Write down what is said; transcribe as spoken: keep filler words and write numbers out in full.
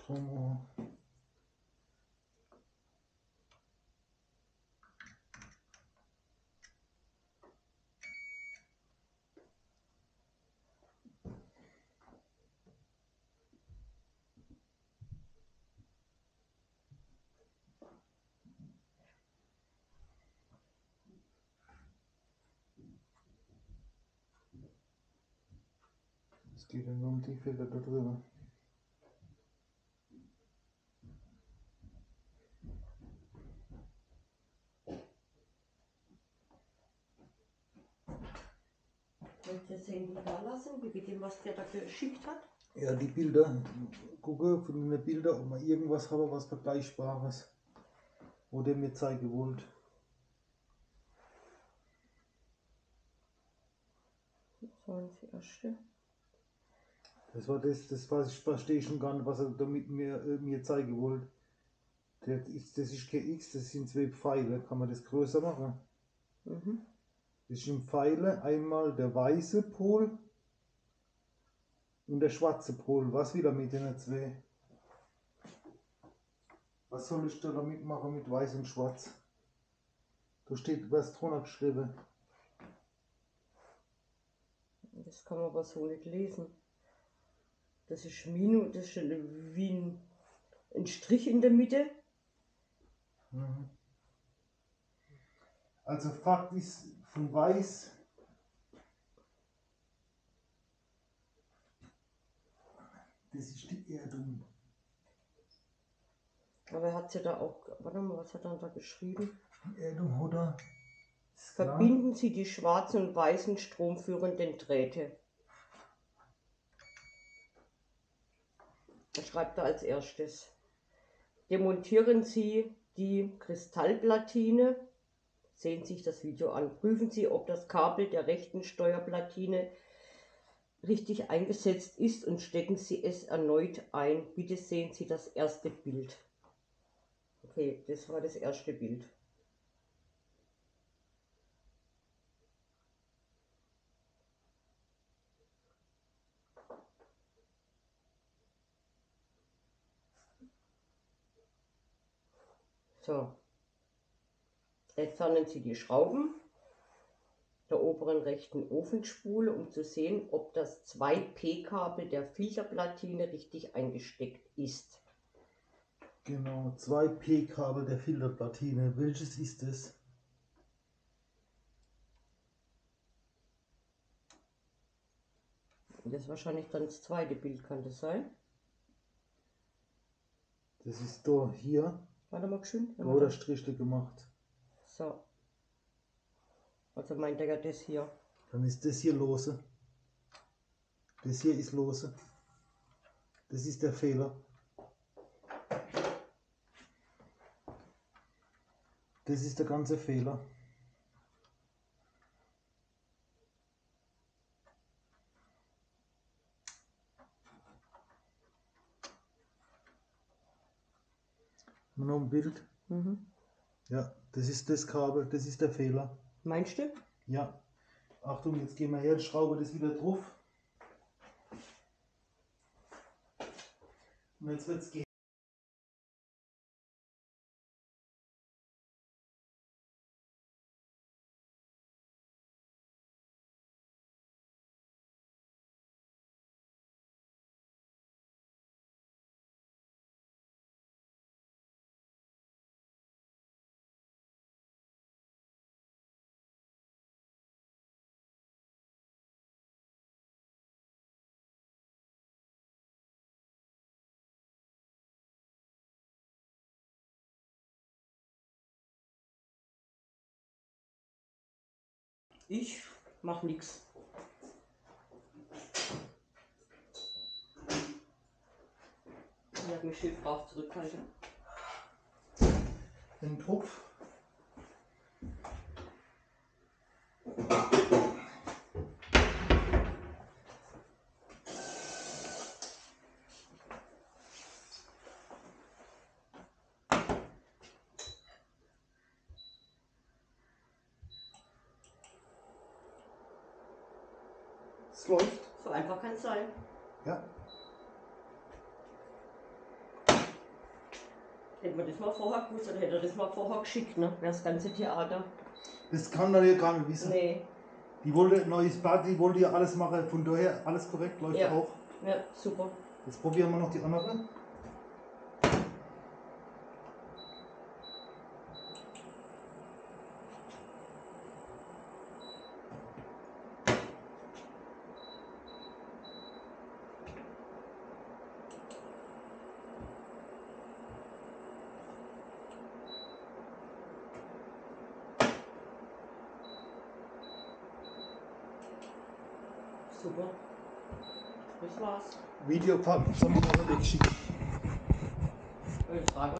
Strom. Es geht ja nur um die Filter da drüber. Willst du das Handy da lassen, wie mit dem, was der da geschickt hat? Ja, die Bilder. Gucke von den Bildern, ob wir irgendwas haben, was Vergleichbares. Wo der mir zeigen wollt. Das waren das erste. Das war das, das was ich verstehe schon gar nicht, was er damit mir, äh, mir zeigen wollte. Das ist, das ist kein X, das sind zwei Pfeile. Kann man das größer machen? Mhm. Das sind Pfeile, einmal der weiße Pol und der schwarze Pol. Was wieder mit den zwei? Was soll ich da damit machen mit weiß und schwarz? Da steht was drunter geschrieben. Das kann man aber so nicht lesen. Das ist Minus, das ist wie ein, ein Strich in der Mitte. Mhm. Also Fakt ist von weiß. Das ist die Erdung. Aber er hat ja da auch, warte mal, was hat er da geschrieben? Erdung, oder? Verbinden Sie die schwarzen und weißen stromführenden Drähte. Das schreibt er als erstes. Demontieren Sie die Kristallplatine. Sehen Sie sich das Video an. Prüfen Sie, ob das Kabel der rechten Steuerplatine richtig eingesetzt ist und stecken Sie es erneut ein. Bitte sehen Sie das erste Bild. Okay, das war das erste Bild. So, entfernen Sie die Schrauben der oberen rechten Ofenspule, um zu sehen, ob das zwei P Kabel der Filterplatine richtig eingesteckt ist. Genau, zwei P Kabel der Filterplatine. Welches ist es? Das ist wahrscheinlich dann das zweite Bild, kann das sein? Das ist da hier. Warte mal schön. Da wurde Striche gemacht. So. Also meint er ja das hier. Dann ist das hier lose. Das hier ist lose. Das ist der Fehler. Das ist der ganze Fehler. Noch ein Bild. Mhm. Ja, das ist das Kabel, das ist der Fehler. Meinst du? Ja. Achtung, jetzt gehen wir her, schraube das wieder drauf. Und jetzt wird es gehen. Ich mach nichts. Ich habe mich schön brav zurückhalten. Den Topf. Es läuft. So einfach kann es sein. Ja. Hätte man das mal vorher gewusst, oder hätte er das mal vorher geschickt, ne? Das ganze Theater. Das kann er ja gar nicht wissen. Nee. Die wollte ein neues Bad, die wollte ja alles machen, von daher alles korrekt, läuft Ja. auch. Ja, super. Jetzt probieren wir noch die andere. Super. Das war's. Video packen, so weggeschickt. Ich frage